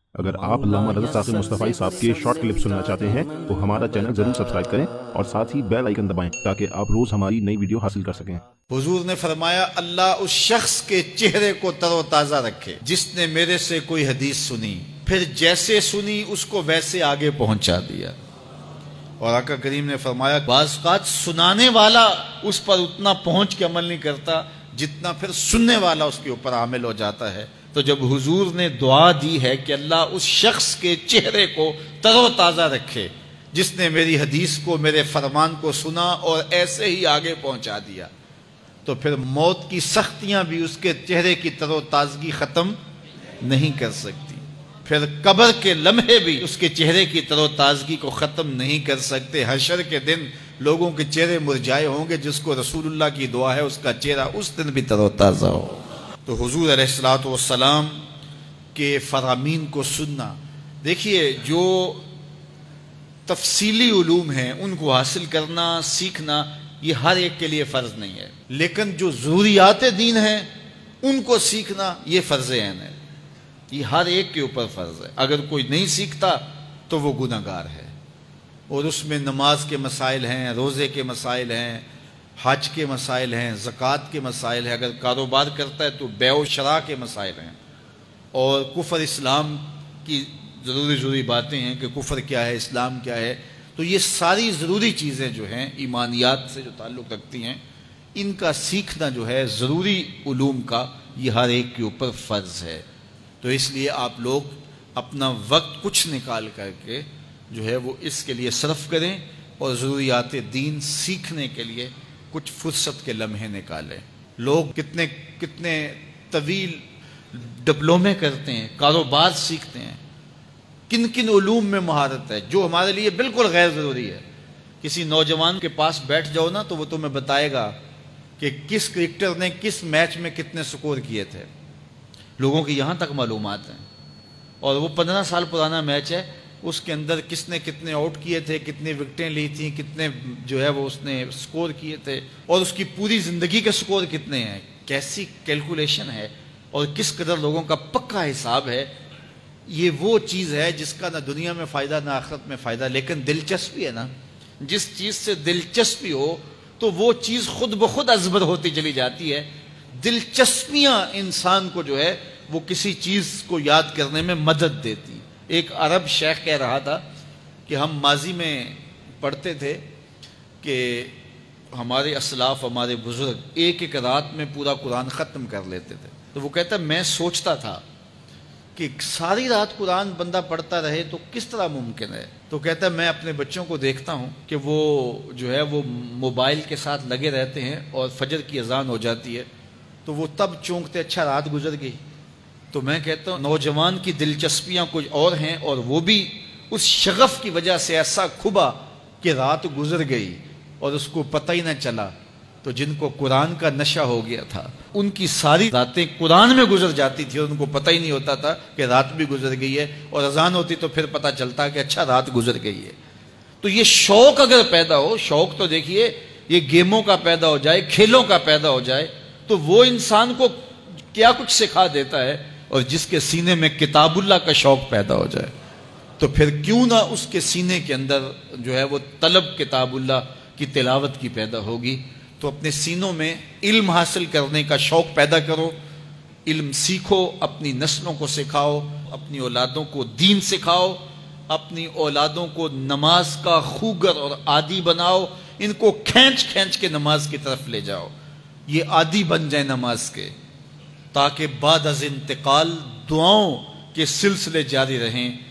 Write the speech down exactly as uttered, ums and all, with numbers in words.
اگر آپ علامہ رضا ثاقب مصطفی صاحب کے شارٹ کلپ سننا چاہتے ہیں تو ہمارا چینل ضرور سبسکرائب کریں اور ساتھ ہی بیل آئیکن دبائیں تاکہ آپ روز ہماری نئی ویڈیو حاصل کر سکیں۔ حضور نے فرمایا اللہ اس شخص کے چہرے کو تر و تازہ رکھے جس نے میرے سے کوئی حدیث سنی، پھر جیسے سنی اس کو ویسے آگے پہنچا دیا۔ اور آقا کریم نے فرمایا بعض اوقات سنانے والا اس پر اتنا پہنچ کے عمل نہیں کرتا جتنا پھر سننے والا اس کے اوپر عامل ہو جاتا ہے۔ تو جب حضور نے دعا دی ہے کہ اللہ اس شخص کے چہرے کو تر و تازہ رکھے جس نے میری حدیث کو، میرے فرمان کو سنا اور ایسے ہی آگے پہنچا دیا، تو پھر موت کی سختیاں بھی اس کے چہرے کی تر و تازگی ختم نہیں کر سکتی، پھر قبر کے لمحے بھی اس کے چہرے کی تر و تازگی کو ختم نہیں کر سکتے۔ حشر کے دن لوگوں کے چہرے مرجھائے ہوں گے، جس کو رسول اللہ کی دعا ہے اس کا چہرہ اس دن بھی تر و تازہ ہو۔ تو حضور علیہ الصلوۃ والسلام کے فرامین کو سننا، دیکھیے جو تفصیلی علوم ہیں ان کو حاصل کرنا، سیکھنا، یہ ہر ایک کے لیے فرض نہیں ہے، لیکن جو ضروریات دین ہیں ان کو سیکھنا یہ فرض عین ہے، یہ ہر ایک کے اوپر فرض ہے۔ اگر کوئی نہیں سیکھتا تو وہ گناہ گار ہے، اور اس میں نماز کے مسائل ہیں، روزے کے مسائل ہیں، حج کے مسائل ہیں، زکوٰۃ کے مسائل ہیں، اگر کاروبار کرتا ہے تو بیع و شراء کے مسائل ہیں، اور کفر اسلام کی ضروری ضروری باتیں ہیں کہ کفر کیا ہے، اسلام کیا ہے۔ تو یہ ساری ضروری چیزیں جو ہیں ایمانیات سے جو تعلق رکھتی ہیں، ان کا سیکھنا جو ہے ضروری علوم کا، یہ ہر ایک کے اوپر فرض ہے۔ تو اس لیے آپ لوگ اپنا وقت کچھ نکال کر کے جو ہے وہ اس کے لیے صرف کریں، اور ضروریات دین سیکھنے کے لیے کچھ فرصت کے لمحے نکالیں۔ لوگ کتنے کتنے طویل ڈپلومے کرتے ہیں، کاروبار سیکھتے ہیں، کن کن علوم میں مہارت ہے جو ہمارے لیے بالکل غیر ضروری ہے۔ کسی نوجوان کے پاس بیٹھ جاؤ نا تو وہ تمہیں بتائے گا کہ کس کرکٹر نے کس میچ میں کتنے سکور کیے تھے، لوگوں کی یہاں تک معلومات ہیں، اور وہ پندرہ سال پرانا میچ ہے، اس کے اندر کس نے کتنے آؤٹ کیے تھے، کتنے وکٹیں لی تھیں، کتنے جو ہے وہ اس نے سکور کیے تھے، اور اس کی پوری زندگی کے سکور کتنے ہیں، کیسی کیلکولیشن ہے، اور کس قدر لوگوں کا پکا حساب ہے۔ یہ وہ چیز ہے جس کا نہ دنیا میں فائدہ نہ آخرت میں فائدہ، لیکن دلچسپی ہے نا، جس چیز سے دلچسپی ہو تو وہ چیز خود بخود ازبر ہوتی چلی جاتی ہے۔ دلچسپیاں انسان کو جو ہے وہ کسی چیز کو یاد کرنے میں مدد دیتی۔ ایک عرب شیخ کہہ رہا تھا کہ ہم ماضی میں پڑھتے تھے کہ ہمارے اسلاف، ہمارے بزرگ ایک ایک رات میں پورا قرآن ختم کر لیتے تھے، تو وہ کہتا ہے میں سوچتا تھا کہ ساری رات قرآن بندہ پڑھتا رہے تو کس طرح ممکن ہے۔ تو کہتا ہے میں اپنے بچوں کو دیکھتا ہوں کہ وہ جو ہے وہ موبائل کے ساتھ لگے رہتے ہیں، اور فجر کی اذان ہو جاتی ہے تو وہ تب چونکتے اچھا رات گزر گئی۔ تو میں کہتا ہوں نوجوان کی دلچسپیاں کچھ اور ہیں، اور وہ بھی اس شغف کی وجہ سے ایسا کھبا کہ رات گزر گئی اور اس کو پتہ ہی نہ چلا۔ تو جن کو قرآن کا نشہ ہو گیا تھا ان کی ساری راتیں قرآن میں گزر جاتی تھی، اور ان کو پتہ ہی نہیں ہوتا تھا کہ رات بھی گزر گئی ہے، اور اذان ہوتی تو پھر پتہ چلتا کہ اچھا رات گزر گئی ہے۔ تو یہ شوق اگر پیدا ہو، شوق تو دیکھیے یہ گیموں کا پیدا ہو جائے، کھیلوں کا پیدا ہو جائے، تو وہ انسان کو کیا کچھ سکھا دیتا ہے، اور جس کے سینے میں کتاب اللہ کا شوق پیدا ہو جائے تو پھر کیوں نہ اس کے سینے کے اندر جو ہے وہ طلب کتاب اللہ کی تلاوت کی پیدا ہوگی۔ تو اپنے سینوں میں علم حاصل کرنے کا شوق پیدا کرو، علم سیکھو، اپنی نسلوں کو سکھاؤ، اپنی اولادوں کو دین سکھاؤ، اپنی اولادوں کو نماز کا خوگر اور عادی بناؤ، ان کو کھینچ کھینچ کے نماز کی طرف لے جاؤ، یہ عادی بن جائے نماز کے، تاکہ بعد از انتقال دعاؤں کے سلسلے جاری رہیں۔